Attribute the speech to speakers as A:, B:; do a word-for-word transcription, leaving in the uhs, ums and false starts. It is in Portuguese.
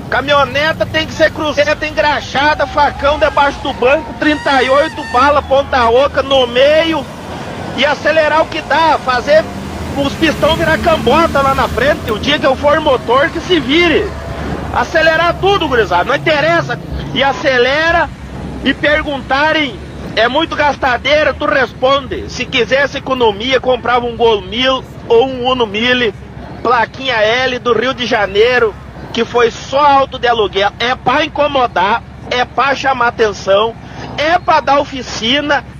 A: Caminhoneta tem que ser cruzeta engraxada, facão debaixo do banco, trinta e oito bala, ponta oca no meio e acelerar o que dá, fazer os pistão virar cambota lá na frente. O dia que eu for motor, que se vire. Acelerar tudo, gurizada, não interessa. E acelera e perguntarem, é muito gastadeira, tu responde. Se quisesse economia, comprava um Gol Mil ou um Uno Mille, plaquinha L do Rio de Janeiro, que foi só auto de aluguel. É pra incomodar, é pra chamar atenção, é pra dar oficina,